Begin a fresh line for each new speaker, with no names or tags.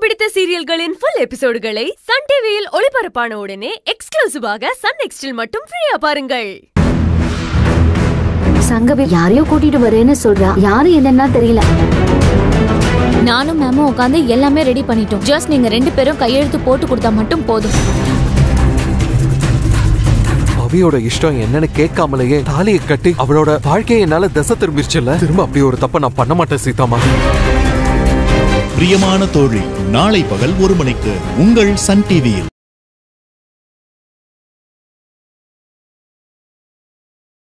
பிடித்த சீரியல்களின் full எபிசோடுகளை Sun டிவியில் ஒளிபரப்பான உடனே எக்ஸ்க்ளூசிவாக சன் நெக்ஸ்டில் மட்டும் ஃப்ரீயா பாருங்கள்.
சங்கவி யாரையோ கூட்டிட்டு வரேன்னு சொல்றா. யாரு என்னன்னா தெரியல.
நானும் மேமும் உட்காந்து எல்லாமே ரெடி பண்ணிட்டோம். ஜஸ்ட் நீங்க 2 பேரும் கையெழுத்து போட்டு கொடுத்தா மட்டும் போதும்.
அவியோட இஷ்டம் என்னன்னு கேட்காமலேயே தாலியை கட்டி அவளோட வாழ்க்கையை என்னால திசை திரும்பிடுச்சுல்ல. திரும்ப அப்படி ஒரு தப்ப நான் பண்ண மாட்டேன் சீதாமா.
பிரியமான தோழி நாளை பகல் 1 மணிக்கு உங்கள் சன் டிவியில்.